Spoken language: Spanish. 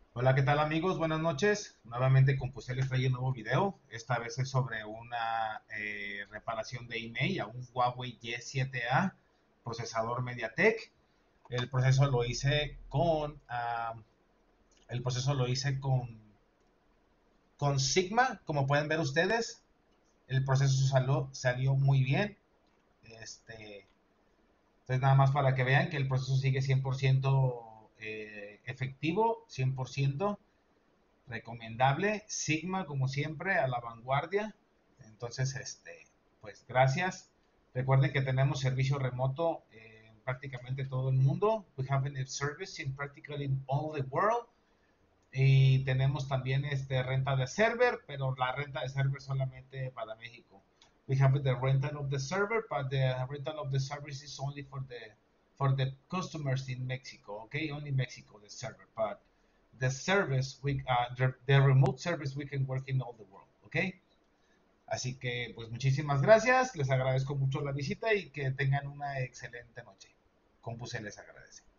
Hola, ¿qué tal amigos? Buenas noches. Nuevamente Compusel les trae un nuevo video. Esta vez es sobre una reparación de email a un Huawei Y7A procesador MediaTek. El proceso lo hice con el proceso lo hice con Sigma, como pueden ver ustedes. El proceso salió muy bien. Este, entonces nada más para que vean que el proceso sigue 100% efectivo, 100% recomendable. Sigma, como siempre, a la vanguardia. Entonces, pues gracias. Recuerden que tenemos servicio remoto en prácticamente todo el mundo. We have a service in practically all the world. Y tenemos también renta de server, pero la renta de server solamente para México. We have the rental of the server, but the rental of the service is only for the customers in Mexico. Okay, only Mexico the server, but the service the remote service we can work in all the world. Okay, así que pues muchísimas gracias. Les agradezco mucho la visita y que tengan una excelente noche. Compuse les agradece.